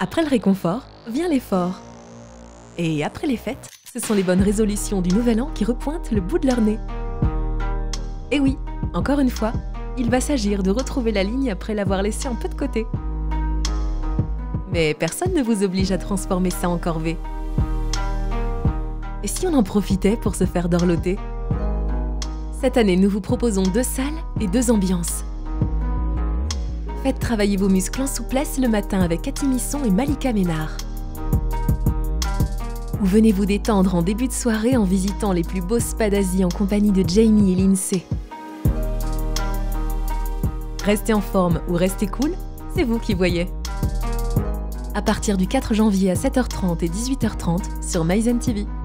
Après le réconfort, vient l'effort. Et après les fêtes, ce sont les bonnes résolutions du nouvel an qui repointent le bout de leur nez. Et oui, encore une fois, il va s'agir de retrouver la ligne après l'avoir laissée un peu de côté. Mais personne ne vous oblige à transformer ça en corvée. Et si on en profitait pour se faire dorloter? Cette année, nous vous proposons 2 salles et 2 ambiances. Faites travailler vos muscles en souplesse le matin avec Cathy Misson et Malika Ménard. Ou venez vous détendre en début de soirée en visitant les plus beaux spas d'Asie en compagnie de Jamie et Lindsay. Restez en forme ou restez cool, c'est vous qui voyez. À partir du 4 janvier à 7h30 et 18h30 sur MyZen TV.